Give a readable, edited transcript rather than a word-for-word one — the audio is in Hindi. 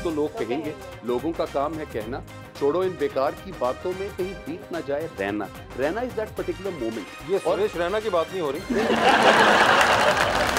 तो लोग कहेंगे, लोगों का काम है कहना, छोड़ो इन बेकार की बातों में कहीं बीत ना जाए रहना। रहना इज दैट पर्टिकुलर मोमेंट। ये सुरेश रैना की बात नहीं हो रही।